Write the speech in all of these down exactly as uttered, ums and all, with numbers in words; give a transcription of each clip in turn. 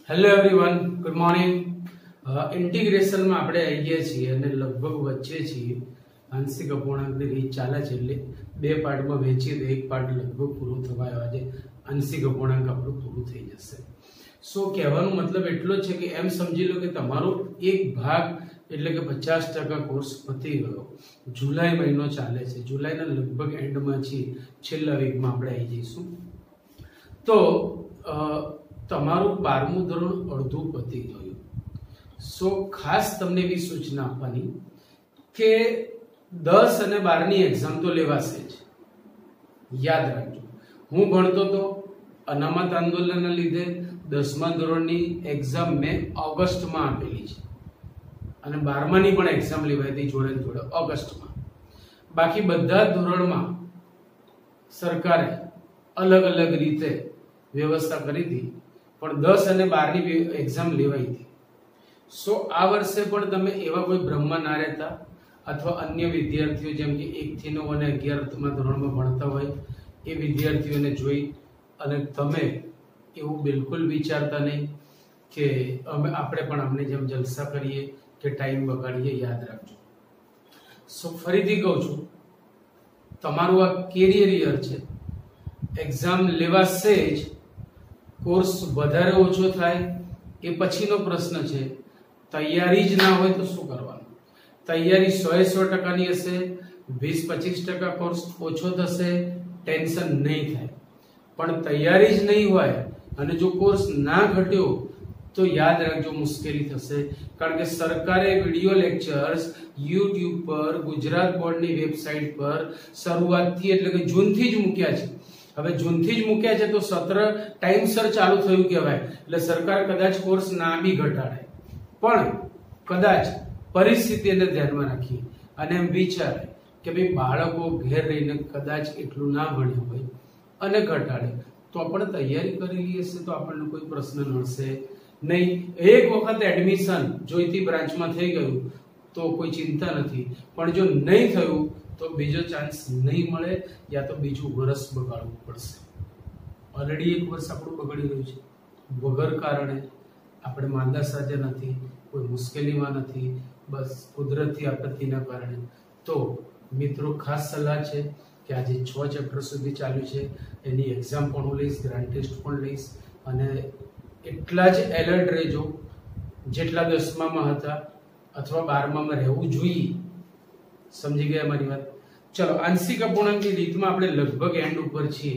Hello everyone, good morning. ઇન્ટિગ્રેશનમાં આપણે આવી ગયા છીએ અને લગભગ વચ્ચે છીએ. આંશિક અપૂર્ણાંકની રીત ચાલે છે એટલે બે પાર્ટમાં વહેંચીએ તો એક પાર્ટ લગભગ પૂરું થવા આવ્યો છે. આંશિક અપૂર્ણાંક આપણું પૂરું થઈ જશે. સો કહેવાનો મતલબ એટલો જ છે કે એમ સમજી લો કે તમારો એક ભાગ એટલે કે પચાસ ટકા કોર્સ પતી ગયો. જુલાઈ મહિનો ચાલે છે, જુલાઈના લગભગ એન્ડમાં છીએ, છેલ્લા વીકમાં આપણે આવી જઈશું. તો તમારું બારમું ધોરણ અડધું પતી ગયું. સો ખાસ તમને એવી સૂચના આપવાની કે દસ અને બાર ની એક્ઝામ તો લેવાશે જ. યાદ રાખજો, હું ભણતો તો અનામત આંદોલનના લીધે દસમા ધોરણની એક્ઝામ મેં ઓગસ્ટમાં આપેલી છે અને બારમાની પણ એક્ઝામ લેવાઈ હતી જોડે જોડે ઓગસ્ટમાં. બાકી બધા ધોરણમાં સરકારે અલગ અલગ રીતે વ્યવસ્થા કરી હતી, પણ દસ અને બાર ની એક્ઝામ લેવાઈ હતી. સો આ વર્ષે પણ તમે એવા કોઈ ભ્રમમાં ના રહેતા, અથવા અન્ય વિદ્યાર્થીઓ જેમ કે એક થી નવ અને અગિયારમાં ધોરણમાં ભણતા હોય એ વિદ્યાર્થીઓને જોઈ અને તમે એવું બિલકુલ વિચારતા નહીં કે અમે આપણે પણ અમને જેમ જલસા કરીએ કે ટાઈમ બગાડીએ. યાદ રાખજો. સો ફરીથી કહું છું, તમારું આ કેરિયર યર છે, એક્ઝામ લેવાશે જ. કોર્સ વધારે ઓછો થાય એ પછીનો પ્રશ્ન છે. તૈયારી જ ના હોય તો શું કરવાનું? તૈયારી સો એ સો ટકાની હશે, વીસ પચીસ ટકા કોર્સ ઓછો થશે, ટેન્શન નહીં થાય. પણ તૈયારી જ નહીં હોય અને જો કોર્સ ના ઘટ્યો તો યાદ રાખજો મુશ્કેલી થશે. કારણ કે સરકારે વિડિયો લેક્ચર્સ યુટ્યુબ પર ગુજરાત બોર્ડની વેબસાઇટ પર શરૂઆતથી એટલે કે જૂનથી જ મૂક્યા છે. હવે જૂનથી જ મૂક્યા છે તો સત્ર ટાઈમસર ચાલુ થયું કહેવાય. એટલે સરકાર કદાચ કોર્સ ના બી ઘટાડે, પણ કદાચ પરિસ્થિતિને ધ્યાનમાં રાખી અને એમ વિચારે કે ભાઈ બાળકો ઘેર રહીને કદાચ એટલું ના ભણ્યું હોય અને ઘટાડે તો આપણે તૈયારી કરેલી હશે તો આપણને કોઈ પ્રશ્ન નડશે નહીં. એક વખત એડમિશન જોઈતી બ્રાન્ચમાં થઈ ગયું તો કોઈ ચિંતા નથી, પણ જો નહીં થયું તો બીજો ચાન્સ નહીં મળે, યા તો બીજું વર્ષ બગાડવું પડશે. ઓલરેડી એક વર્ષ આપણું બગડી રહ્યું છે વગર કારણે. આપણે માંદા સાથે નથી, કોઈ મુશ્કેલીમાં નથી, બસ કુદરતી આપત્તિના કારણે. તો મિત્રો ખાસ સલાહ છે કે આજે છ ચેપ્ટર સુધી ચાલ્યું છે, એની એક્ઝામ પણ હું લઈશ, ગ્રાન્ડ ટેસ્ટ પણ લઈશ, અને એટલા જ એલર્ટ રહેજો જેટલા દસમામાં હતા અથવા બારમામાં રહેવું જોઈએ. સમજી ગયા મારી વાત? ચલો, આંશિક અપૂર્ણાંકની રીતમાં આપણે લગભગ એન્ડ ઉપર છીએ.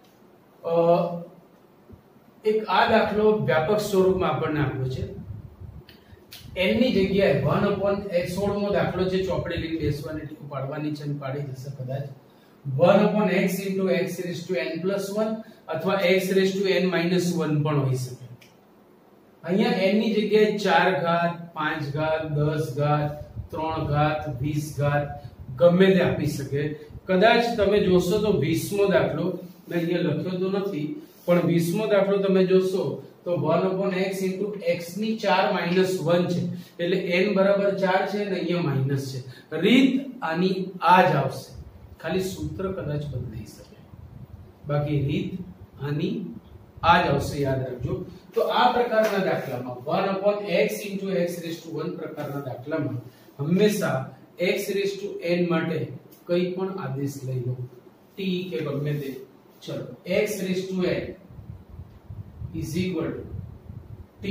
એક આ દાખલો વ્યાપક સ્વરૂપમાં આપણને આપ્યો છે. n ની જગ્યાએ વન અપોન x સોળમો દાખલો છે, ચોપડી લઈને બેસવાની ટીક પાડવાની છે અને પાડી જશે કદાચ. One upon x into x raise to n plus one અથવા x raise to n minus one પણ હોઈ શકે. અહીંયા n ની જગ્યાએ ચાર ઘાત, પાંચ ઘાત, દસ ઘાત, ત્રણ ઘાત, વીસ ઘાત ગમે તે આપી શકે. કદાચ તમે જોશો તો વીસમો દાખલો મેં અહીંયા લખ્યો તો નથી, પણ વીસમો દાખલો તમે જોશો તો one upon x into x ની ચાર માઇનસ વન છે, એટલે n બરાબર ચાર છે અને અહીંયા માઇનસ છે. રીત આની આ જ આવશે, ખાલી સૂત્ર કદાચ બદલાઈ શકે, બાકી રીત આની આ જ આવશે. યાદ રાખજો. તો આ પ્રકારના દાખલામાં one upon x into x raise to one પ્રકારના દાખલામાં હંમેશા x રેઝ ટુ n માટે કંઈ પણ આદેશ લઈ લો, t કે ગમે તે. ચલો, x raise to n is equal to t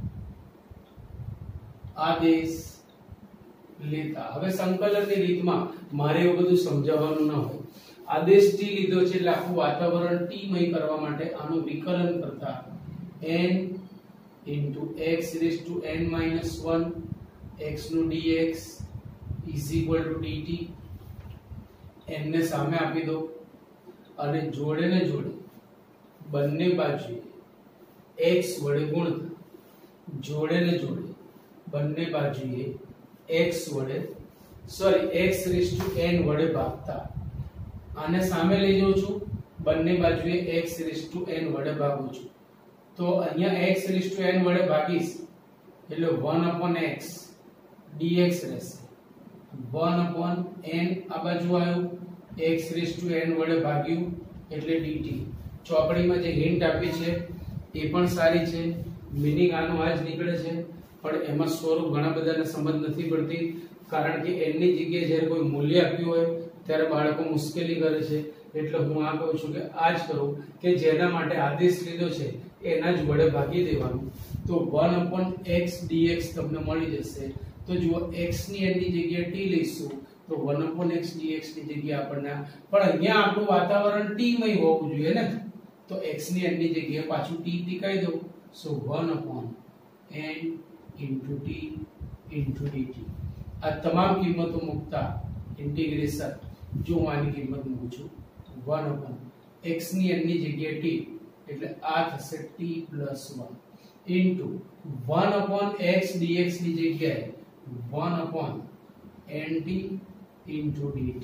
આદેશ લેતા. હવે સંકલનની રીતમાં મારે એવું બધું સમજાવવાનું ના હોય. આદેશ t લીધો છે એટલે આખું વાતાવરણ t મય કરવા માટે આનું વિકલન કરતા n into x raised to n minus one x નું dx is equal to dt. n ને સામે આપી દો અને જોડે ને જોડે બંને બાજુએ x વડે ગુણતા, જોડે ને જોડે બંને બાજુએ x વડે sorry x raised to n વડે ભાગતા. આને સામે લઈ જાઉં છું, બંને બાજુએ x raised to n વડે ભાગું છું, તો અહીંયા x raised to n વડે ભાગીશ એટલે વન upon x dx રહેશે. વન upon n આ બાજુ આવ્યું, x raised to n વડે ભાગ્યું એટલે dt. ચોપડીમાં જે હિન્ટ આપી છે એ પણ સારી છે. મીનિંગ આનો આ જ નીકળે છે, પણ એમાં સ્વરૂપ ઘણા બધાને સમજ નથી પડતી, કારણ કે n ની જગ્યાએ જ્યારે કોઈ મૂલ્ય આપ્યું હોય ત્યારે બાળકો મુશ્કેલી કરે છે. એટલે હું આ કહું છું કે આ જ કરો કે જેના માટે આદેશ લીધો છે એના જ વડે ભાગી દેવાનું, તો one upon x dx તમને મળી જશે. તો જુઓ x ની n ની જગ્યાએ t લઈશું તો one upon x dx ની જગ્યાએ આપણને, પણ અહીંયા આપણું વાતાવરણ t મય હોવું જોઈએ ને, તો x ની n ની જગ્યાએ પાછું t ટીકાઈ દો. સો one upon n into t into dt. આ તમામ કિંમતો મૂકતા ઇન્ટિગ્રેશન, જો હું આની કિંમત મૂકું છું one upon x ની n ની જગ્યાએ t, એટલે આ થશે t plus one into one upon x dx ની જગ્યાએ one upon nt into dt.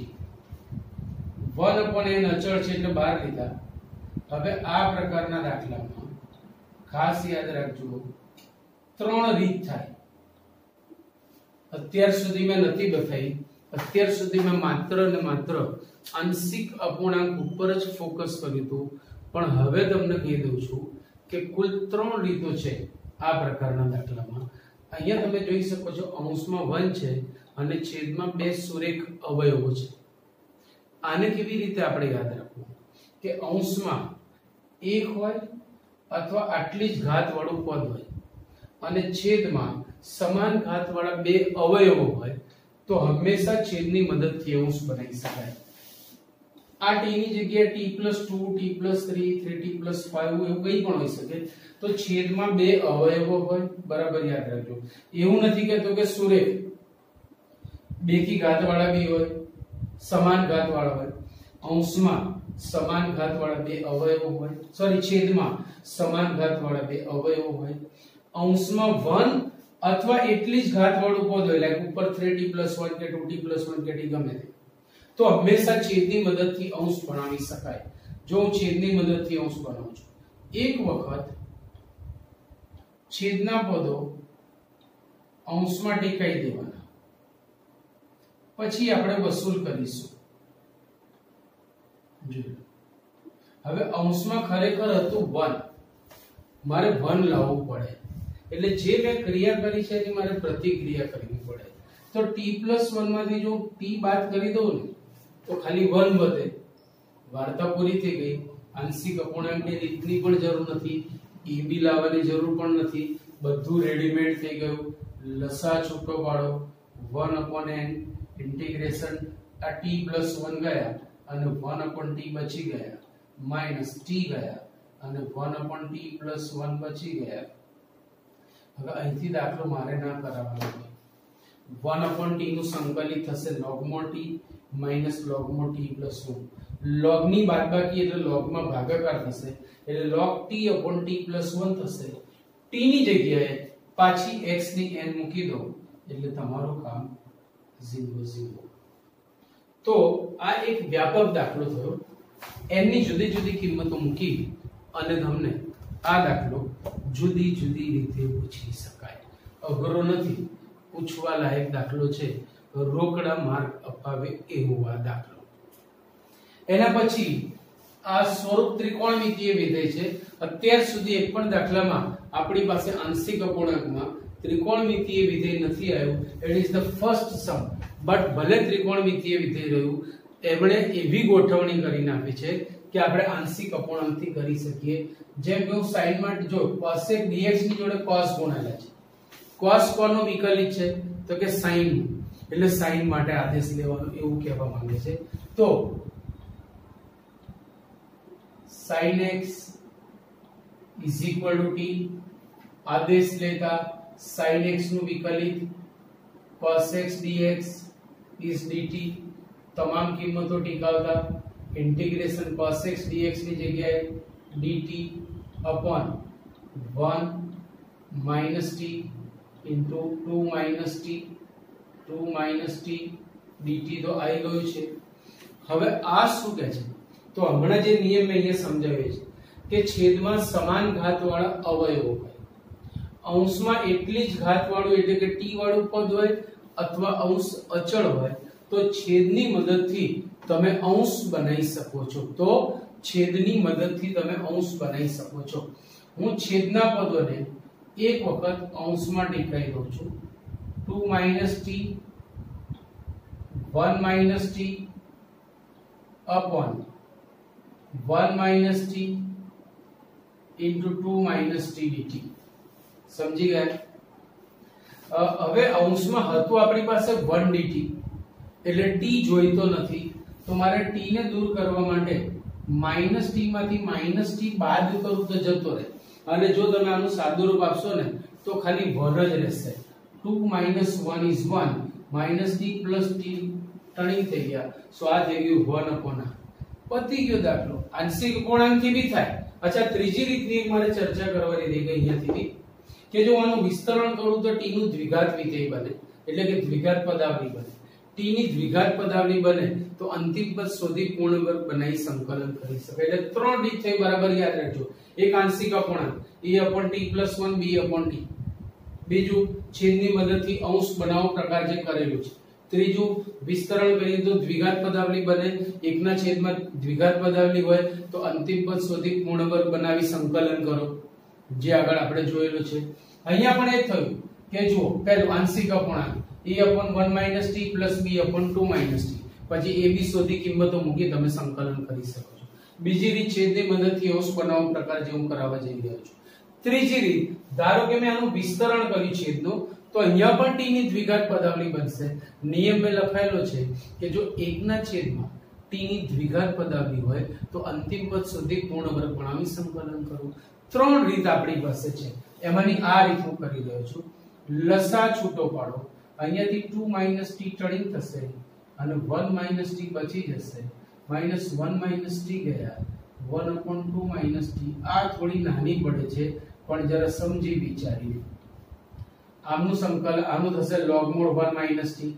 one upon n અચળ છે એટલે બહાર લીધા. હવે આ પ્રકારના દાખલામાં ખાસ યાદ રાખજો ત્રણ રીત થાય. અત્યાર સુધી મેં નથી બતાવી, અત્યાર સુધી મેં માત્ર ને માત્ર આંશિક અપૂર્ણાંક ઉપર જ ફોકસ કર્યું હતું, પણ હવે તમને કહી દઉં છું કે કુલ ત્રણ રીતો છે આ પ્રકારના દાખલામાં. અહીંયા તમે જોઈ શકો છો અંશમાં one છે અને છેદમાં બે સુરેખ અવયવો છે. આને કેવી રીતે આપણે યાદ રાખવું કે અંશમાં એક હોય અથવા આટલી જ ઘાત વાળું પદ હોય અને છેદમાં સમાન ઘાત વાળા બે અવયવો હોય તો હંમેશા છેદની મદદથી અંશ બનાવી શકાય. આ t ની જગ્યાએ t plus two, t plus three, three t plus five એવું કંઈ પણ હોઈ શકે. તો છેદમાં બે અવયવો હોય, બરાબર યાદ રાખજો. એવું નથી કહેતો કે સુરેખ બેકી ઘાત વાળા બી હોય, સમાન ઘાત વાળા હોય. અંશમાં સમાન ઘાત વાળા બે અવયવો હોય, સોરી છેદમાં સમાન ઘાત વાળા બે અવયવો હોય. અંશમાં one અથવા એટલી જ ઘાત વાળું પદ હોય, લાઈક ઉપર three t plus one કે two t plus one કે t ગમે તે, તો હંમેશા છેદની મદદથી અંશ બનાવી શકાય. જો હું છેદની મદદથી અંશ બનાવું છું, એક વખત છેદના પદો અંશમાં ટેકાઈ દેવાના, પછી આપણે વસૂલ કરીશું. હવે અંશમાં ખરેખર હતું one, મારે one લાવવું પડે, એટલે જે મેં ક્રિયા કરી છે એની મારે પ્રતિક્રિયા કરવી પડે. તો t plus one માંથી જો t બાદ કરી દઉં ને તો ખાલી one વધે. વાર્તા પૂરી થઈ ગઈ. આંશિક અપૂર્ણાંકની રીતની પણ જરૂર નથી, e બી લાવવાની જરૂર પણ નથી, બધું રેડીમેડ થઈ ગયું. લસા છૂટો પાડો one upon n ઇન્ટિગ્રેશન, આ t plus one ગયા અને one upon t બચી ગયા, માઈનસ t ગયા અને one upon t plus one બચી ગયા. હવે અહીંથી દાખલો મારે ના કરાવવાનો. one upon t નું સંકલિત થશે logmod t minus logmod t plus one. log ની બાદબાકી એટલે log માં ભાગાકાર થશે, એટલે log t upon t plus one થશે. t ની જગ્યાએ પાછી x ની n મૂકી દો એટલે તમારું કામ zero zero. તો આ એક વ્યાપક દાખલો થયો. n ની જુદી જુદી કિંમતો મૂકી અને તમને આ દાખલો જુદી જુદી રીતે પૂછી શકાય. અઘરો નથી, પૂછવા લાયક દાખલો છે. રોકડા માર્ક અપાવે એવો આ દાખલો. એના પછી આ સ્વરૂપ ત્રિકોણમિતીય વિધેય છે. અત્યાર સુધી એક પણ દાખલામાં આપણી પાસે આંશિક અપૂર્ણાંકમાં ત્રિકોણમિતીય વિધેય નથી આવ્યું. It is the first sum. But ભલે ત્રિકોણમિતીય વિધેય રહ્યું, એમણે એવી ગોઠવણી કરીને આપી છે કે આપણે આંશિક અપૂર્ણાંકથી કરી શકીએ. જેમ કે હું સાઈન માં જો cosec dx ની જોડે cos ગુણેલા છે. cos કોનો વિકલિત છે તો કે sin, એટલે sin માટે આદેશ લેવાનો એવું કહેવા માંગે છે. તો sin x is equal to t, આદેશ લેતા sin x નું વિકલિત cos x dx is dt, તમામ કિંમતો ટીકાવતા इंटीग्रेशन cos x dx ની જગ્યાએ dt upon one minus t into two minus t two minus t dt તો આવી ગયું છે. હવે આ શું કહે છે તો હમણાં જે નિયમ મેં અહીંયા સમજાવ્યો છે કે છેદમાં સમાન ઘાત વાળા અવયવો હોય, અંશમાં એટલી જ ઘાત વાળું એટલે કે t વાળું પદ હોય અથવા અંશ અચળ હોય તો છેદની મદદથી તમે અંશ બનાવી શકો છો. તો છેદની મદદથી તમે અંશ બનાવી શકો છો. હું છેદના પદોને એક વખત અંશમાં ટીકાઈ દઉં છું two minus t one minus t upon one minus t into two minus t dt समझी ગયા હવે અંશમાં હતું આપણી પાસે वन dt એટલે t જોઈતો નથી તો મારે t ને દૂર કરવા માટે માઈનસ t માંથી માઈનસ t બાદ કરું તો જતો રહે અને જો તમે આનું સાદુરૂપ આપશો ને તો ખાલી वन જ રહેશે two minus one is one minus t plus t turning થઈ ગયા સો આ થઈ ગયું वन upon આ પતી ગયો દાખલો આંશિક અપૂર્ણાંકથી બી થાય અચ્છા ત્રીજી રીતની એક મારે ચર્ચા કરવાની રહી ગઈ અહીંયાથી કે જો આનું વિસ્તરણ કરું તો t નું દ્વિઘાત વિધેય બને એટલે કે દ્વિઘાત પદાવલી બને t ની દ્વિઘાત પદાવલી બને તો અંતિમ પદ શોધી પૂર્ણ વર્ગ બનાવી સંકલન કરી શકાય એટલે ત્રણ રીત થઈ બરાબર યાદ રાખજો એક આંશિક અપૂર્ણાંક a upon t plus one b upon t બીજું છેદની મદદથી અંશ બનાવવાનો પ્રકાર જે કરેલું છે ત્રીજું વિસ્તરણ કરીએ તો દ્વિઘાત પદાવલી બને એકના છેદમાં દ્વિઘાત પદાવલી હોય તો અંતિમ પદ શોધી પૂર્ણ વર્ગ બનાવી સંકલન કરો જે આગળ આપણે જોયેલું છે અહીંયા પણ એ થયું કે જુઓ પહેલું આંશિક અપૂર્ણાંક a upon one minus t plus b upon two minus t પછી a b શોધી કિંમતો મૂકી તમે સંકલન કરી શકો છો બીજી રીત છેદની મદદથી અંશ બનાવવાનો પ્રકાર જે હું કરાવવા જઈ રહ્યો છું ત્રીજી રીત ધારો કે મેં આનું વિસ્તરણ કર્યું છેદનું તો અહીંયા પણ t ની દ્વિઘાત પદાવલી બનશે નિયમ મે લખાયેલો છે કે જો એકના છેદમાં t ની દ્વિઘાત પદાવલી હોય તો અંતિમ પદ સુધી પૂર્ણ વર્ગ બનાવી સંકલન કરવું ત્રણ રીત આપણી પાસે છે એમાંની આ રીત હું કરી રહ્યો છું લસા છૂટો પાડો અહીંયાથી टू minus t ટર્નિંગ થશે અને वन minus t બચી જશે minus वन minus t ગયા one upon two minus t આ થોડી નાની પડે છે પણ જરા સમજી વિચારીને આમનું સંકલન આનું થશે logmod one minus t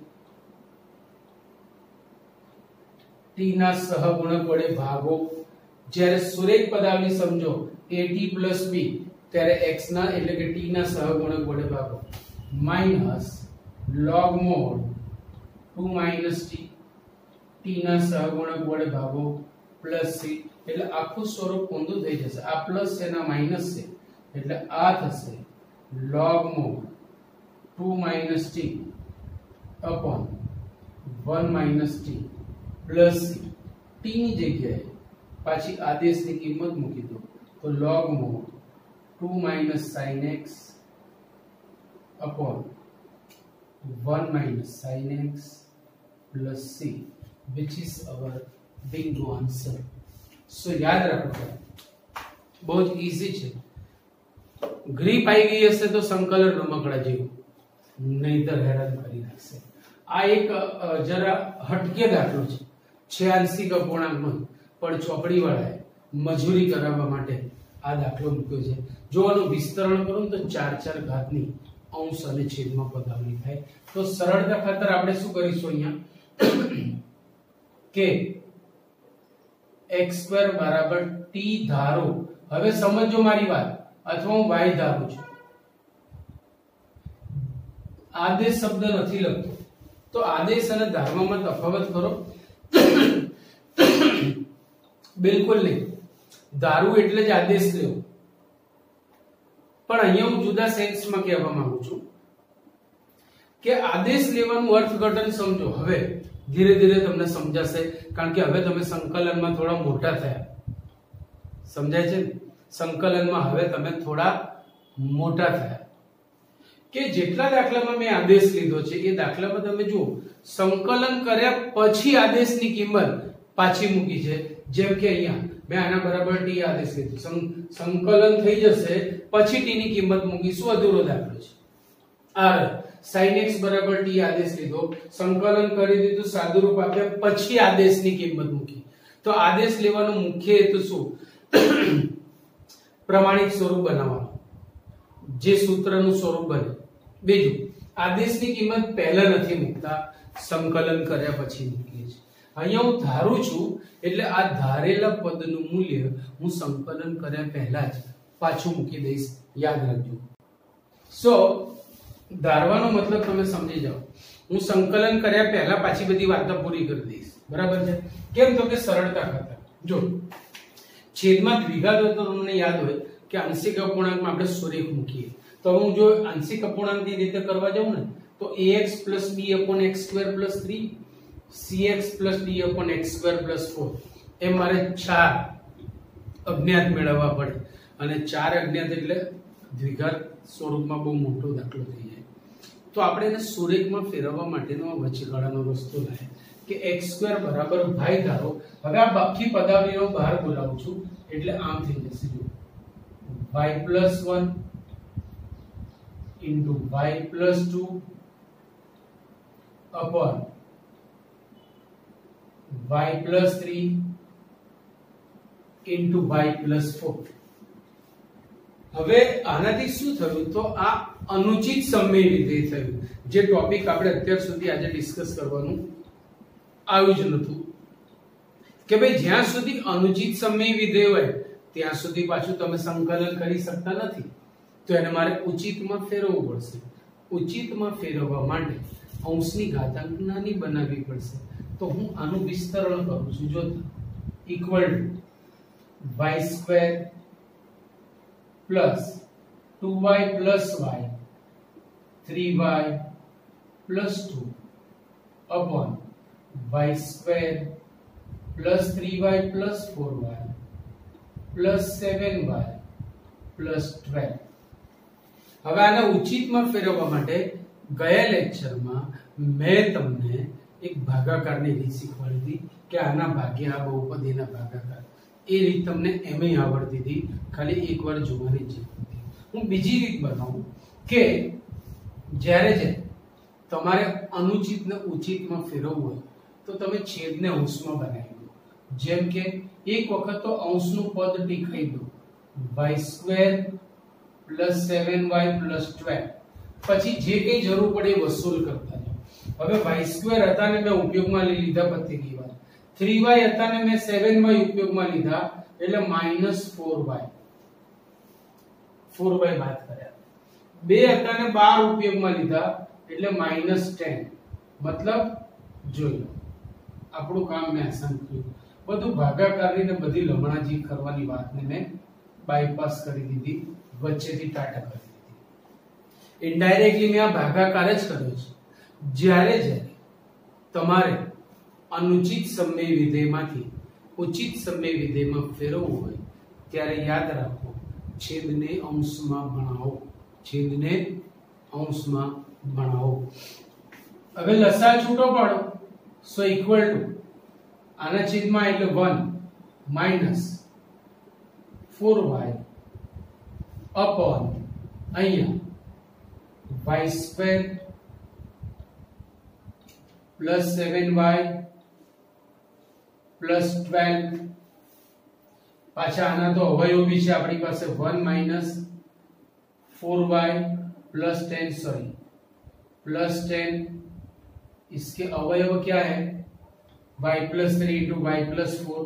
t ના સહગુણક વડે ભાગો જ્યારે સુરેખ પદાવલી સમજો at plus b ત્યારે x ના એટલે કે t ના સહગુણક વડે ભાગો minus logmod two minus t t ના સહગુણક વડે ભાગો plus c એટલે આખું સ્વરૂપ ઊંધું થઈ જશે આ પ્લસ છે ના માઈનસ છે એટલે આ થશે logmod two minus t upon one minus t plus c t ની જગ્યાએ પાછી આદેશની કિંમત મૂકી દો તો logmod two minus sin x upon one minus sin x plus c which is our bingo answer so યાદ રાખો બહુ જ ઈઝી છે ગ્રીપ આવી ગઈ હશે તો સંકલન રમકડા જેવું નહીતર હેરાન કરી નાખશે આ એક જરા હટકે દાખલો છે છે આંશિક અપૂર્ણાંકનો પણ ચોપડી વાળાએ મજૂરી કરાવવા માટે આ દાખલો મૂક્યો છે જો આનું વિસ્તરણ કરું તો ચાર ચાર ઘાતની અંશ અને છેદમાં પદાવલી થાય તો સરળતા ખાતર આપણે શું કરીશું અહીંયા કે x સ્ક્વેર બરાબર t ધારો હવે સમજો મારી વાત અથવા હું y ધારું છું આદેશ શબ્દ નથી લખતો તો આદેશ અને ધારવામાં તફાવત કરો બિલકુલ નહીં ધારું એટલે જ આદેશ લેવો પણ અહીંયા હું જુદા સેન્સમાં કહેવા માંગુ છું કે આદેશ લેવાનું અર્થઘટન સમજો હવે ધીરે ધીરે તમને સમજાશે કારણ કે હવે તમે સંકલનમાં થોડા મોટા થયા સમજાય છે સંકલનમાં હવે તમે થોડા મોટા થયા કે જેટલા દાખલામાં મેં આદેશ લીધો છે એ દાખલામાં તમે જુઓ સંકલન કર્યા પછી આદેશની કિંમત પાછી મૂકી છે જેમ કે અહીંયા મેં આના બરાબર t આદેશ લીધો સંકલન થઈ જશે પછી t ની કિંમત મૂકીશું અધૂરો દાખલો છે r sin x બરાબર t આદેશ લીધો સંકલન કરી દીધું સાદુરૂપ આપ્યા પછી આદેશની કિંમત મૂકી તો આદેશ લેવાનો મુખ્ય હેતુ શું પ્રમાણિત સ્વરૂપ બનાવવાનું જે સૂત્રનું સ્વરૂપ બને બીજું આદેશની કિંમત પહેલા નથી મૂકતા સંકલન કર્યા પછી મૂકીએ છીએ અહીંયા હું ધારું છું એટલે આ ધારેલા પદનું મૂલ્ય હું સંકલન કર્યા પહેલા જ પાછું મૂકી દઈશ યાદ રાખજો સો ધારવાનો મતલબ તમે સમજી જાઓ હું સંકલન કર્યા પહેલા પાછી બધી વાતો પૂરી કરી દઈશ બરાબર છે કેમ તો કે સરળતા ખાતર જો છેદમાં દ્વિઘાત હોય તો તમને યાદ હોય કે આંશિક અપૂર્ણાંકમાં આપણે સુરેખ મૂકીએ તો હું જો આંશિક અપૂર્ણાંકની રીતે કરવા જાઉં ને તો ax + b / x સ્ક્વેર + ત્રણ cx + d / x સ્ક્વેર + ચાર એમ મારે ચાર અજ્ઞાત મેળવવા પડે અને ચાર અજ્ઞાત એટલે દ્વિઘાત સ્વરૂપમાં બહુ મોટો દાખલો થઈ જાય. તો આપણે એને સુરેખમાં ફેરવવા માટેનો વચગાળાનો રસ્તો લાવે કે x સ્ક્વેર બરાબર y ધારો. હવે આ બાકી પદાવલીઓ બહાર બોલાવું છું એટલે આમ થઈ જશે જો y + one into y plus two upon y plus three into y plus four. હવે આનાથી શું થયું તો આ અનુચિત સમય વિધેય થયું, જે ટોપિક આપણે અત્યાર સુધી આજે ડિસ્કસ કરવાનું આવ્યું જ નતું કે ભાઈ જ્યાં સુધી અનુચિત સમય વિધેય હોય ત્યાં સુધી પાછું તમે સંકલન કરી શકતા નથી, તો એને મારે ઉચિતમાં ફેરવવું પડશે. ઉચિતમાં ફેરવવા માટે અંશની ઘાતાંક નાની બનાવવી પડશે. તો હું આનું વિસ્તરણ કરું છું. જો equal to y square plus two y plus y three y plus two upon y square plus three y plus four y plus seven y plus twelve. હવે આને ઉચિતમાં ફેરવવા માટે ગયા લેક્ચરમાં મેં તમને એક ભાગાકારની રીત શીખવાડી હતી કે આના ભાગ્યા આ બહુપદીના ભાગાકાર. એ રીત તમને એમય આવડતી હતી, ખાલી એકવાર જોવાની જ જરૂર હતી. હું બીજી રીત બનાવું કે જ્યારે જે તમારે અનુચિતને ઉચિતમાં ફેરવવું હોય તો તમે છેદને અંશમાં બનાવી દો. જેમ કે એક વખત તો અંશનું પદ ટીકાઈ દો y square plus seven y plus twelve. પછી જે કઈ જરૂર પડે એ વસૂલ કરતા જાઓ. હવે y સ્ક્વેર હતા ને મેં ઉપયોગમાં લઈ લીધા પતી વાર, થ્રી વાય હતા ને મેં સેવન વાય ઉપયોગમાં લીધા એટલે minus four y four y બાદ કર્યા. બે હતા ને બાર ઉપયોગમાં લીધા એટલે માઇનસ ટેન. મતલબ જોઈ લો આપણું કામ મેં આસાન કર્યું. બધું ભાગાકારની ને બધી લમણાજી કરવાની વાતને મેં બાયપાસ કરી દીધી, વચ્ચેથી ટાટા કરી દીધી. ઇનડાયરેક્ટલી મેં આ ભાગાકાર જ કર્યો છે. જ્યારે જ્યારે તમારે અનુચિત સમય વિધેયમાંથી ઉચિત સમય વિધેયમાં ફેરવવું હોય ત્યારે યાદ રાખો છેદને અંશમાં ભણાવો. છેદને અંશમાં ભણાવો. હવે લસા છૂટો પાડો. સો ઇક્વલ ટુ આના છેદમાં એટલે one minus four y upon અહીંયા y square plus seven y plus twelve. પાછા આના તો અવયવ બી છે આપણી પાસે one minus four y plus ten sorry plus ten इसके अवयव क्या है y plus three into y plus four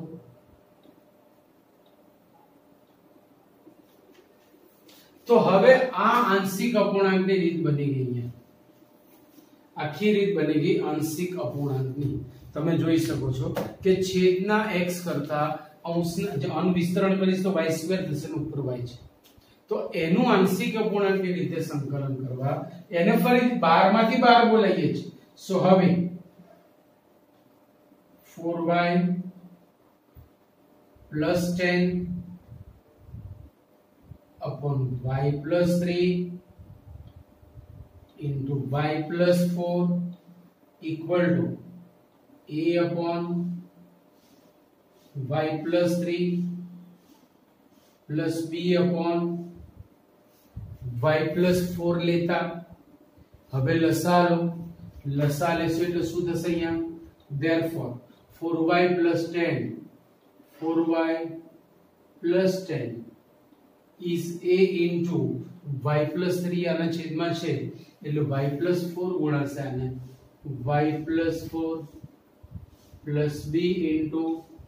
तो હવે આ આંશિક અપૂર્ણાંકની રીત બની ગઈ છે આખી રીત બની ગઈ આંશિક અપૂર્ણાંકની તમે જોઈ શકો છો કે છેદના x કરતા અંશના જે અન વિસ્તરણ કરીશ તો y સ્ક્વેર થશે ને ઉપર y છે તો એનું આંશિક અપૂર્ણાંકની રીતે સંકલન કરવા એને ફરી બાર માંથી બાર બોલાઈએ છે સો હવે four y plus ten upon y plus three into y plus four equal to a upon y plus three plus b upon y plus four लेता હવે લસા લો લસા લેશો એટલે શું થશે અહીંયા therefore four y plus ten four y plus ten is a into y plus three આના છેદમાં છે એટલે y plus फोर ગુણાશે આને y plus four plus b into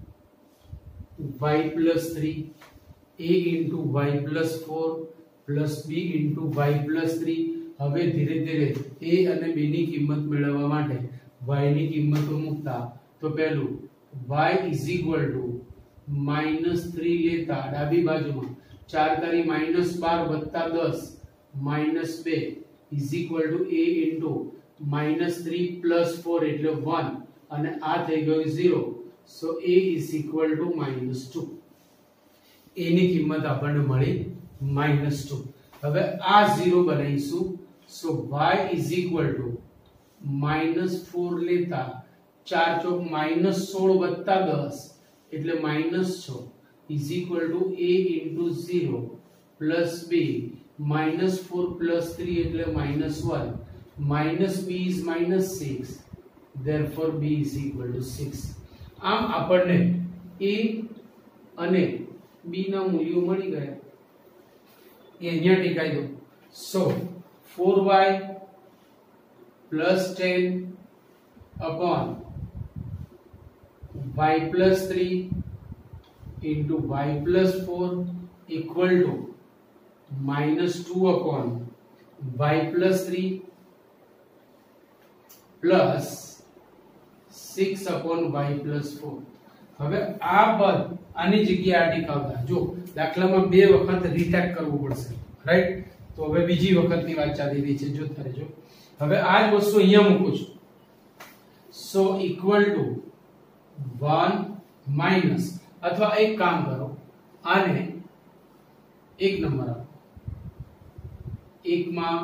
y plus three a into y plus four plus b into y plus three હવે ધીરે ધીરે a અને b ની કિંમત મેળવવા માટે y ની કિંમતો મૂકતા तो पहलू y is equal to minus three लेता डाबी बाजू में चार तारी माइनस बार वत्ता दस માઇનસ બે is equal to a into minus three plus four એટલે વન અને આ થઈ ગયું zero. So a is equal to minus two. a ની કિંમત આપણને મળી માઇનસ ટુ. હવે આ ઝીરો બનાવીશું. So y is equal to minus four લેતા ચાર ચોક માઇનસ સોળ વત્તા દસ એટલે માઇનસ છ is equal to a into zero plus b minus four plus three એટલે minus one minus b is minus six. therefore b is equal to six. આમ આપણને a અને b ના મૂલ્યો મળી ગયા. એ અહીંયા ટીકાઈ દો. So four y plus ten upon y plus three into y plus four equal to minus two upon y plus three plus six upon y plus four. હવે આ પદ આની જગ્યાએ આ ટીકાવતા જો દાખલામાં બે વખત રીટાઈપ કરવું પડશે, રાઈટ? તો હવે બીજી વખતની વાત ચાલી રહી છે, જોતા રહેજો. હવે આ જ વસ્તુ અહીંયા મૂકું છું. So equal to one minus, અથવા એક કામ કરો, આને એક નંબર આપો, એકમાં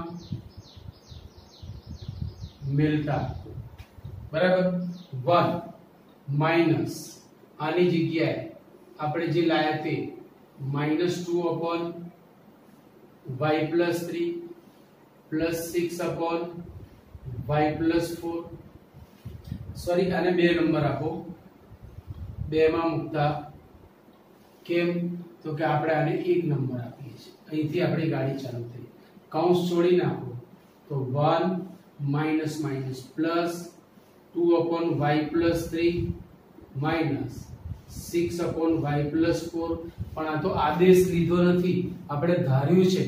મિલતા, બરાબર? વન માઇનસ આની જગ્યાએ આપણે જે લાયા તે minus two upon y plus three plus six upon y plus four. Sorry, આને બે નંબર આપો, બે માં મૂકતા. કેમ? તો કે આપણે આને એક નંબર આપીએ છીએ, અહીંથી આપણી ગાડી ચાલુ થઈ. કૌંસ છોડી નાખો તો one minus minus plus two upon y plus three minus six upon y plus four. પણ આ તો આદેશ લીધો નથી, આપણે ધાર્યું છે.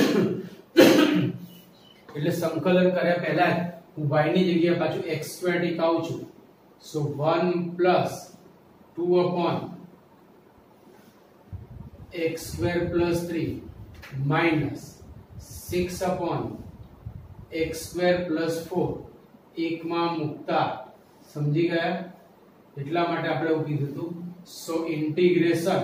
એટલે સંકલન કર્યા પહેલા હું y ની જગ્યાએ પાછું x સ્ક્વેર ટીકાવું છું. So one plus two upon x square plus three minus six upon x square plus four એકમાં મૂકતા. સમજી ગયા? એટલા માટે આપણે એવું કીધું હતું. So integration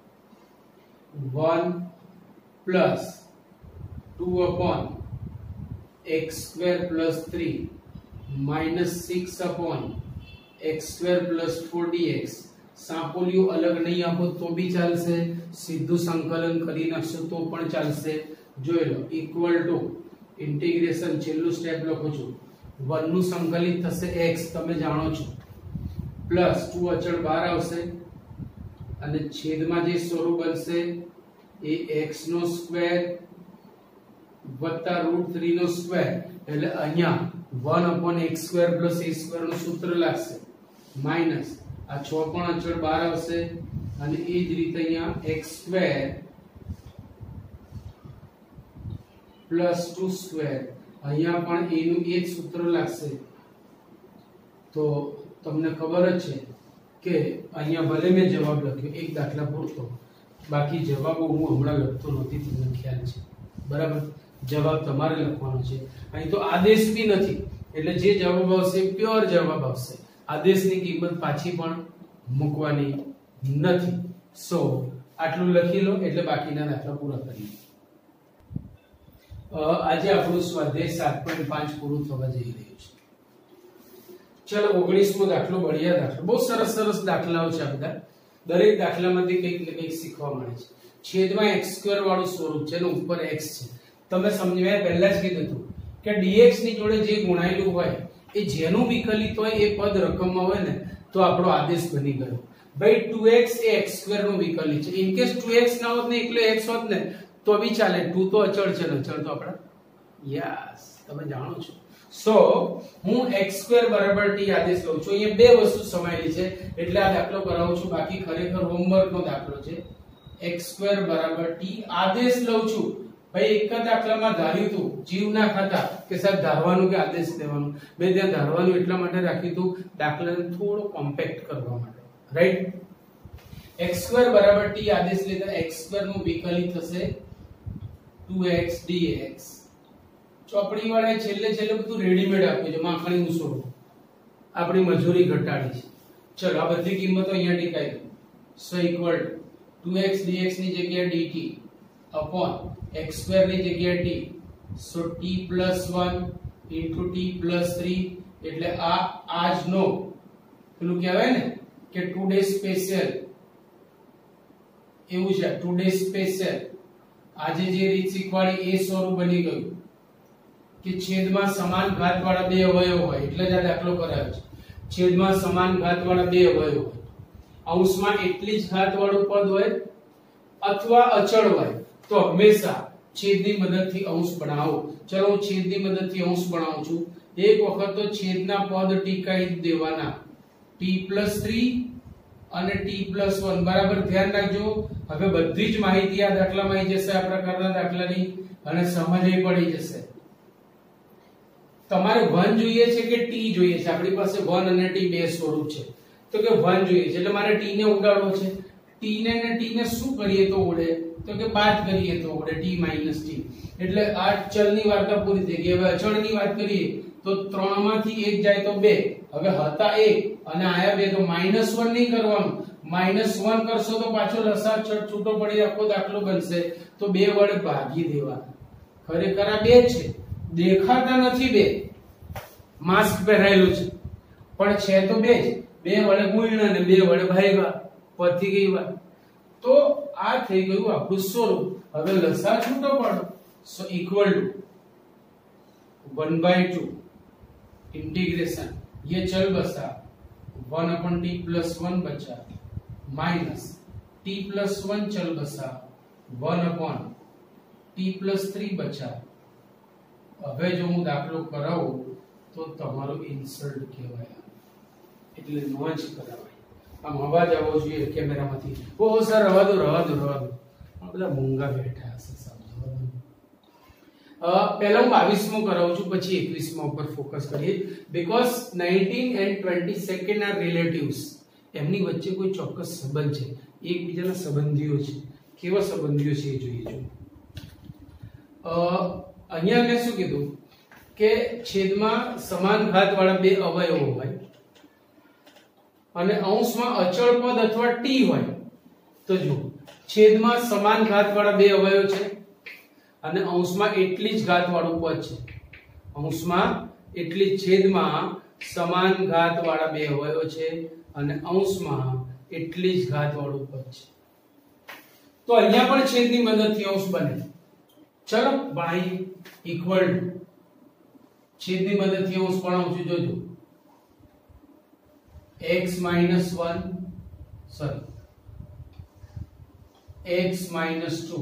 one plus two upon x square plus three minus six upon x square plus four dx. સાંપોલિયું અલગ નહીં આપો તો બી ચાલશે, સીધું સંકલન કરી નાખશો તો પણ ચાલશે. જોઈ લો. ઇક્વલ ટુ ઇન્ટિગ્રેશન, છેલ્લું સ્ટેપ લખું છું, વન નું સંકલિત થશે x, તમે જાણો છો, પ્લસ ટુ અચળ બહાર આવશે અને છેદમાં જે સ્વરૂપ બનશે એ x નો સ્ક્વેર વત્તા રૂટ થ્રી નો સ્ક્વેર. એટલે અહીંયા one upon x square plus a square નું સૂત્ર લાગશે, માઇનસ આ છ પણ અચળ બહાર આવશે અને એ જ રીતે અહીંયા x square plus two square, અહીંયા પણ a નું એ જ સૂત્ર લાગશે. તો તમને ખબર જ છે કે અહીંયા ભલે મેં જવાબ લખ્યો એક દાખલા પૂરતો, બાકી જવાબો હું હમણાં લખતો નથી, તમને ખ્યાલ છે, બરાબર? જવાબ તમારે લખવાનો છે. અહીં તો આદેશ બી નથી, એટલે જે જવાબ આવશે પ્યોર જવાબ આવશે. આદેશની કિંમત પાછી પણ મૂકવાની નથી. સો આટલું લખી લો એટલે બાકીના દાખલા પૂરા કરીએ. આજે આપણું સ્વાધ્યાય સાત પોઈન્ટ પાંચ પૂરું થવા જઈ રહ્યું છે. ચલો ઓગણીસમો દાખલો, બઢિયા દાખલો. બહુ સરસ સરસ દાખલાઓ છે આ બધા. દરેક દાખલામાંથી કંઈક ને કંઈક શીખવા મળે છે. છેદમાં x સ્ક્વેર વાળું સ્વરૂપ છે ને ઉપર x છે. તમે સમજ્યા, પહેલા જ કીધું હતું કે dx ની જોડે જે ગુણાયેલું હોય એ જેનું વિકલિત હોય એ પદ રકમમાં હોય ને તો આપણો આદેશ બની ગયો. ભાઈ ટુ એક્સ એ x સ્ક્વેર નું વિકલિત છે. ઇન કેસ ટુ એક્સ ના હોત ને એકલો x હોત ને તો બી ચાલે. ટુ તો અચળ છે ને, અચળ તો આપણે યસ તમે જાણો છો. સો હું x સ્ક્વેર બરાબર t આદેશ લઉં છું. અહીંયા બે વસ્તુ સમાયેલી છે એટલે આ દાખલો કરાવું છું, બાકી ખરેખર હોમવર્ક નો દાખલો છે. x સ્ક્વેર બરાબર t આદેશ લઉં છું. ભાઈ એક જ દાખલામાં ધાર્યું હતું, જીવ ના ખાતા કે સાહેબ ધારવાનું કે આદેશ દેવાનું. મેં ત્યાં ધારવાનું એટલા માટે રાખ્યું હતું દાખલાને થોડો કોમ્પેક્ટ કરવા માટે, રાઈટ? x સ્ક્વેર બરાબર t આદેશ લેતા x સ્ક્વેર નું વિકલિત થશે ટુ એક્સ dx. ચોપડી વાળાએ છેલ્લે છેલ્લે બધું રેડીમેડ આપ્યું છે, માખણી ઉસોડો આપણી મજૂરી ઘટાડી છે. ચલો આ બધી કિંમતો અહીંયા ટીકાઈ દો. So equal to x dx ની જગ્યાએ dt upon x સ્ક્વેર ની જગ્યાએ t. So t plus one into t plus three એટલે આ આજનો પેલું કહેવાય ને કે ટુડે સ્પેશિયલ એવું છે. ટુડે સ્પેશિયલ આજે જે રીત શીખવાડી એ સ્વરૂપ બની ગયું કે છેદમાં સમાન ઘાતવાળા બે અવયવ હોય એટલે જ આ દાખલો કરાયો છે. છેદમાં સમાન ઘાતવાળા બે અવયવ હોય, અંશમાં એટલી જ ઘાતવાળું પદ હોય અથવા અચળ હોય તો હંમેશા છેદની મદદથી અંશ બનાવો. ચલો હું છેદની મદદથી અંશ બનાવું છું. એક વખત તો છેદના પદ ટીકાઈ દેવાના t plus થ્રી અને t plus વન. બરાબર ધ્યાન રાખજો. હવે બધી જ માહિતી આ દાખલામાં આવી જશે, આ પ્રકારના દાખલાની, અને સમજ પડી જશે. તમારે વન જોઈએ છે કે t જોઈએ છે? આપણી પાસે વન અને t બે સ્વરૂપ છે, તો કે વન જોઈએ છે એટલે મારે t ને ઉડાડવો છે. t ને ને t ને શું કરીએ તો ઉડે? તો કે બાદ કરીએ તો ઉડે, t minus t. એટલે આ ચલની વાર્તા પૂરી થઈ ગઈ. હવે અચળની વાત કરીએ તો ત્રણ માંથી એક જાય તો બે. હવે હતા એક અને આયા બે તો માઈનસ વન નહીં કરવાનું. માઈનસ વન કરશો તો પાછો લસા છૂટો પડી આખો દાખલો બનશે. તો બે વડે ભાગી દેવાના. ખરેખર આ બે છે, દેખાતા નથી બે, માસ્ક પહેરાયેલું છે, પણ છે તો બે જ. બે વડે ગુણ્યા ને બે વડે ભાગ્યા, પતી ગઈ વાત. તો આ થઈ ગયું આપણું સ્વરૂપ. હવે લસા છૂટો પાડો. So equal to one by two integration, ये चल बसा one upon t plus one बचा माइनस टी प्लस वन चल बसा one upon t plus three बचा. હવે જો હું દાખલો કરાવું તો તમારો ઇન્સલ્ટ કહેવાય, એટલે નો જ કરાવાય. આમ અવાજ આવવો જોઈએ કેમેરામાંથી. ઓ સર રવા દો રવા દો રવા દો, આ બધા મૂંગા બેઠા હશે સાહેબ. પહેલા હું બાવીસમો કરાવું છું, પછી એકવીસમો ઉપર ફોકસ કરીએ. Because nineteen and twenty second are relatives. એમની વચ્ચે કોઈ ચોક્કસ સંબંધ છે, એકબીજાના સંબંધીઓ છે. કેવા સંબંધીઓ છે એ જોઈએ છો. અહીંયા મેં શું કીધું કે છેદમાં સમાન ઘાતવાળા બે અવયવો હોય અને અંશમાં અચળ પદ અથવા ટી હોય. તો જો છેદમાં સમાન ઘાતવાળા બે અવયવ છે અને અંશમાં એટલી જ ઘાતવાળું પદ છે. અંશમાં એટલી છેદમાં સમાન ઘાતવાળા બે અવયવ છે અને અંશમાં એટલી જ ઘાતવાળું પદ છે. તો અહીંયા પણ છેદની મદદથી અંશ બને. ચલો બાય ઇક્વલ છેદની મદદથી અંશ બનાવું છું. જોજો x minus one sorry x minus two.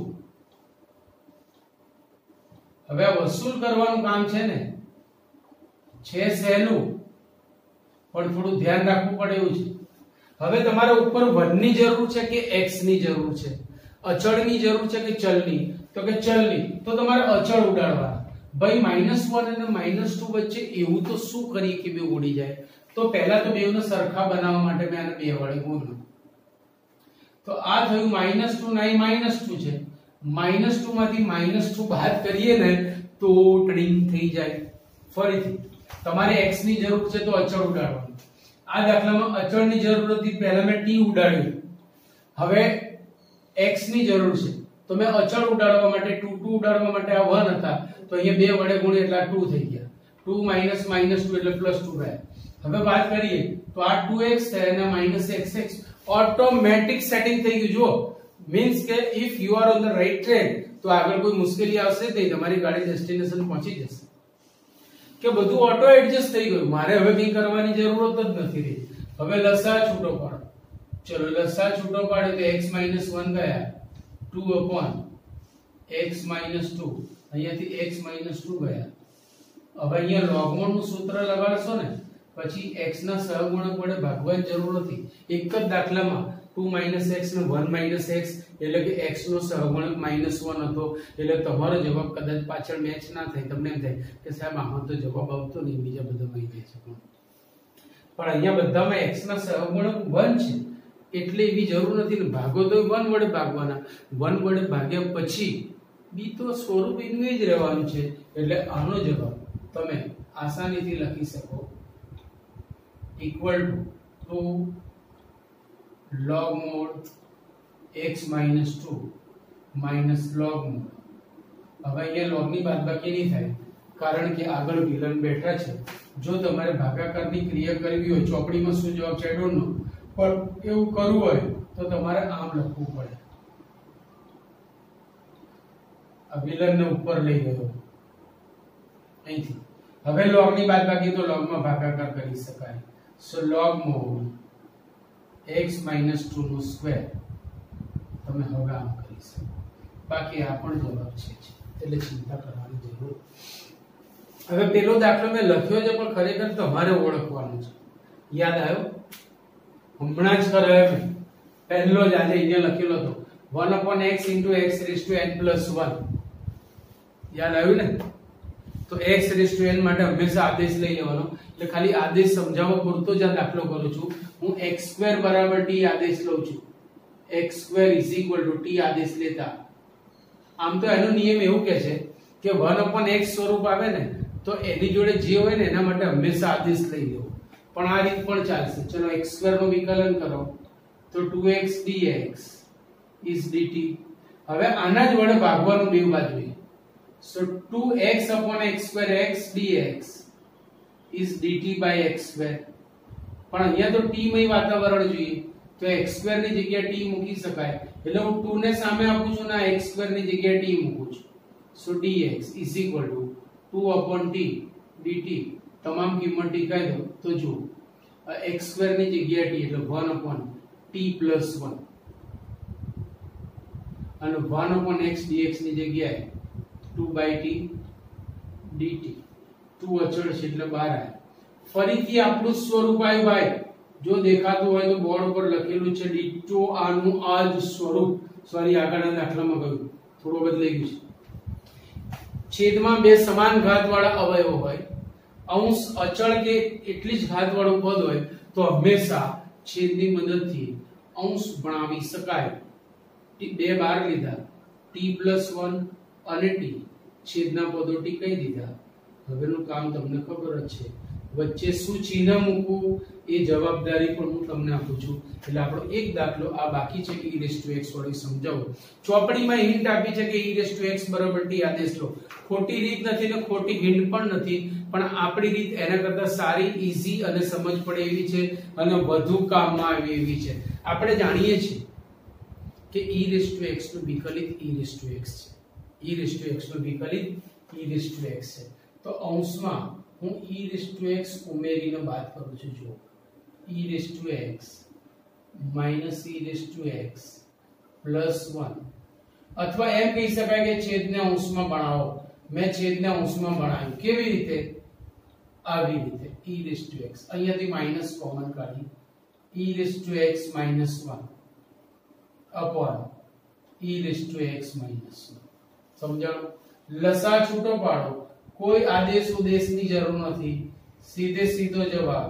હવે વસૂલ કરવાનું કામ છે ને, છે સહેલું પણ થોડું ધ્યાન રાખવું પડે એવું છે. હવે તમારે ઉપર વન ની જરૂર છે કે x ની જરૂર છે? અચળની જરૂર છે કે ચલની? તો કે ચલની. તો તમારે અચળ ઉડાડવાના. ભાઈ માઇનસ વન અને માઇનસ ટુ વચ્ચે એવું તો શું કરીએ કે બે ઉડી જાય? તો પહેલા તો બેવને સરખા બનાવવા માટે મેં આને બે વડે ગુણ્યું. તો આ થયું માઇનસ ટુ ના માઇનસ ટુ છે. માઇનસ ટુ માંથી માઇનસ ટુ બાદ કરીએ ને તો ટ્રિમ થઈ જાય. ફરીથી તમારે x ની જરૂર છે તો અચળ ઉડાડવાનું. આ દાખલામાં અચળની જરૂર હતી, પહેલા મેં t ઉડાડ્યું. હવે x ની જરૂર છે તો મેં અચળ ઉડાડવા માટે ટુ ટુ ઉડાડવા માટે આ વન હતા તો અહીંયા બે વડે ગુણ્યા એટલે આ ટુ થઈ ગયા. ટુ માઇનસ માઇનસ ટુ એટલે પ્લસ ટુ રહ્યા. હવે વાત કરીએ તો આ ટુ એક્સ થાય અને minus x x automatic setting થઈ ગયું. જો મીન્સ કે if you are on the right track તો આગળ કોઈ મુશ્કેલી આવશે નહીં, તમારી ગાડી ડેસ્ટિનેશન પહોંચી જશે. કે બધું ઓટો એડજસ્ટ થઈ ગયું, મારે હવે કંઈ કરવાની જરૂરત જ નથી રહી. હવે લસા છૂટો પાડો. ચલો લસા છૂટો પાડે તો x minus one ગયા two upon x minus two, અહીંયાથી x minus ટુ ગયા. હવે અહીંયા લોગમોડ નું સૂત્ર લગાડશો ને પછી x ના સહગુણક વડે ભાગવાની જરૂર નથી. એક જ દાખલામાં ટુ minus x ને વન minus x એટલે કે x નો સહગુણક minus વન હતો. એટલે તમારો જવાબ કદાચ પાછળ મેચ ના થાય, તમને એમ થાય કે સાહેબ આમાં તો જવાબ આવતો નહીં, બીજા બધામાં આવી જાય છે. પણ અહીંયા બધામાં x ના સહગુણક વન છે એટલે એવી જરૂર નથી ને. ભાગો તો વન વડે ભાગવાના. વન વડે ભાગ્યા પછી બી તો સ્વરૂપ એનું જ રહેવાનું છે, એટલે આનો જવાબ તમે આસાનીથી લખી શકો equal to log mod x minus two minus log mod. હવે અહીંયા log ની બાદબાકી નહીં થાય કારણ કે આગળ વિલન બેઠા છે. જો તમારે ભાગાકારની ક્રિયા કરવી હોય, ચોપડીમાં શું જવાબ છે I don't know, પણ એવું કરવું હોય તો તમારે આમ લખવું પડે. આ વિલનને ઉપર લઈ ગયો અહીંથી. હવે log ની બાદબાકી તો log માં ભાગાકાર કરી શકાય. So log mod x minus two નો સ્ક્વેર તમે હવે આમ કરી શકો. બાકી આ પણ જવાબ છે, એટલે ચિંતા કરવાની જરૂર. હવે પેલો દાખલો મેં લખ્યો છે પણ ખરેખર તમારે ઓળખવાનો છે. યાદ આવ્યો? હમણાં જ કરાયો મેં. પહેલો જ આજે અહીંયા લખેલો હતો one upon x into x raised to n plus one. યાદ આવ્યું ને? તો x raised to n માટે હંમેશા આદેશ લઈ લેવાનો. એટલે ખાલી આદેશ સમજાવવા પૂરતો જ આ દાખલો કરું છું. હું x square બરાબર t આદેશ લઉં છું. x square is equal to t આદેશ લેતા. આમ તો એનો નિયમ એવું કહે છે કે one upon x સ્વરૂપ આવે ને તો એની જોડે જે હોય ને એના માટે હંમેશા આદેશ લઈ લેવો. પણ આ રીત પણ ચાલશે. ચલો x square નું વિકલન કરો તો two x dx is dt. હવે આના જ વડે ભાગવાનું બે બાજુએ. so two x upon x square x dx is dt by x square. પણ અહીંયા તો t મય વાતાવરણ જોઈએ તો x square ની જગ્યાએ t મૂકી શકાય. એટલે હું two ને સામે આપું છું ને x square ની જગ્યાએ t મૂકું છું. so dx is equal to two upon t dt. તમામ કિંમત ટીકાઈ દો તો જો x square ની જગ્યાએ t એટલે one upon t plus one અને one upon x dx ની જગ્યાએ two by t dt. two અચળ છે એટલે બહાર આવે. ફરીથી આપણું સ્વરૂપ આવ્યું ભાઈ. જો દેખાતું હોય તો બોર્ડ પર લખેલું છે ડીટો આનું આ જ સ્વરૂપ. સોરી, આગળના દાખલામાં ગયું થોડું બદલાઈ ગયું છે. છેદમાં બે સમાન ઘાતવાળા અવયવો હોય, અંશ અચળ કે એટલી જ ઘાતવાળું પદ હોય તો હંમેશા છેદની મદદથી અંશ બનાવી શકાય. બે બાર લીધા t plus one અને t છેદના પદો ટીકાઈ દીધા. હવેનું કામ તમને ખબર જ છે. વચ્ચે શું ચિહ્ન મૂકવું એ જવાબદારી પણ હું તમને આપું છું. એટલે આપણો એક દાખલો આ બાકી છે કે e raised to x વડે સમજાવું. ચોપડીમાં હિન્ટ આપી છે કે e raised to x બરાબર t આદેશ લો. ખોટી રીત નથી ને ખોટી હિન્ટ પણ નથી, પણ આપણી રીત એના કરતા સારી, ઈઝી અને સમજ પડે એવી છે અને વધુ કામમાં આવે એવી છે. આપણે જાણીએ છીએ કે e raised to x નું વિકલિત e raised to x છે. e raised to x નું વિકલિત e raised to x છે. તો અંશમાં હું e raised to x ઉમેરીને બાદ કરું છું. જો e raised to x minus e raised to x plus one, અથવા એમ કહી શકાય કે છેદને અંશમાં બનાવો. મેં છેદને અંશમાં બનાવ્યું. કેવી રીતે? આવી રીતે e raised to x. અહીંયાથી માઈનસ કોમન કાઢી e raised to x minus one upon e raised to x minus one. સમજાણું? લસા છૂટો પાડો. કોઈ આદેશ ઉદેશની જરૂર નથી. સીધે સીધો જવાબ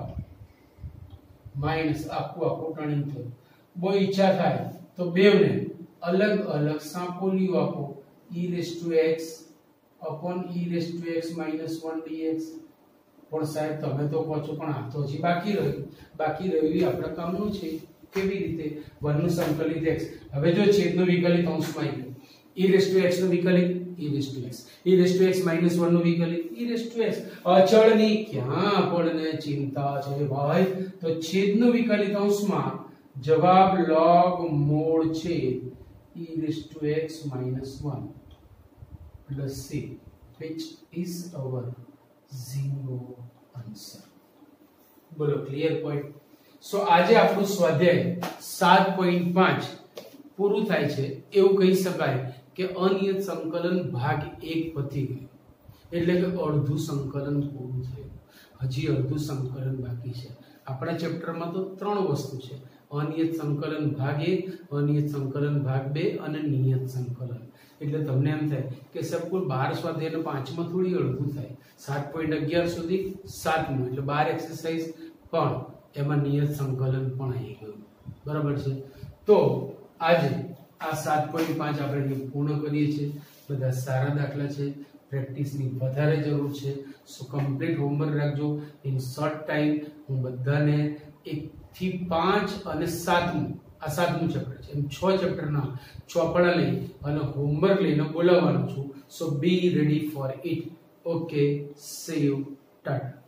માઈનસ આખું આખું ટર્નિંગ થયું. બહુ ઈચ્છા થાય તો બેવને અલગ અલગ સાંપોલીઓ આપો. e raised to x upon e raised to x minus one dx. પણ સાહેબ તમે તો કહો છો પણ આ તો હજી બાકી રહ્યું. બાકી રહ્યું આપણા કામનું છે. કેવી રીતે? one નું સંકલિત x. હવે જો છેદનો વિકલિત અંશમાં આવી ગયો. e raised to x નું વિકલિત e raised to x, e raised to x minus one નું વિકલિત e raised to x. અચળની ક્યાં આપણને ચિંતા છે ભાઈ? તો છેદનું વિકલિત અંશમાં જવાબ log mod છેદ e raised to x minus one plus c, which is our zero answer. બોલો, ક્લિયર પોઈન્ટ? સો આજે આપણું સ્વાધ્યાય સાત પોઈન્ટ પાંચ પૂરું થાય છે. એવું કહી શકાય કે અનિયત સંકલન ભાગ એક પતી ગયો. એટલે કે અડધું સંકલન પૂરું થયું. હજી અડધું સંકલન બાકી છે. આપણા ચેપ્ટરમાં તો ત્રણ વસ્તુ છે: અનિયત સંકલન ભાગ એક, અનિયત સંકલન ભાગ બે અને નિયત સંકલન. એટલે તમને એમ થાય કે સબ કુલ બાર સ્વાધ્યાય પાંચમાં થોડી અડધું થાય. સાત પોઈન્ટ અગિયાર સુધી સાતમું એટલે બાર એક્સરસાઇઝ, પણ એમાં નિયત સંકલન પણ આવી ગયું. બરાબર છે? તો આજે આ સાત પોઈન્ટ પાંચ આપણે પૂર્ણ કરીએ છીએ. બધા સારા દાખલા છે, પ્રેક્ટિસની વધારે જરૂર છે. સો કમ્પ્લીટ હોમવર્ક રાખજો. ઇન શોર્ટ ટાઈમ હું બધાને એક થી પાંચ અને સાતમું આ સાતમું ચેપ્ટર છે, એમ છ ચેપ્ટરના ચોપડા લઈ અને હોમવર્ક લઈને બોલાવવાનું છું. So be ready for it. Okay, see you, Tata.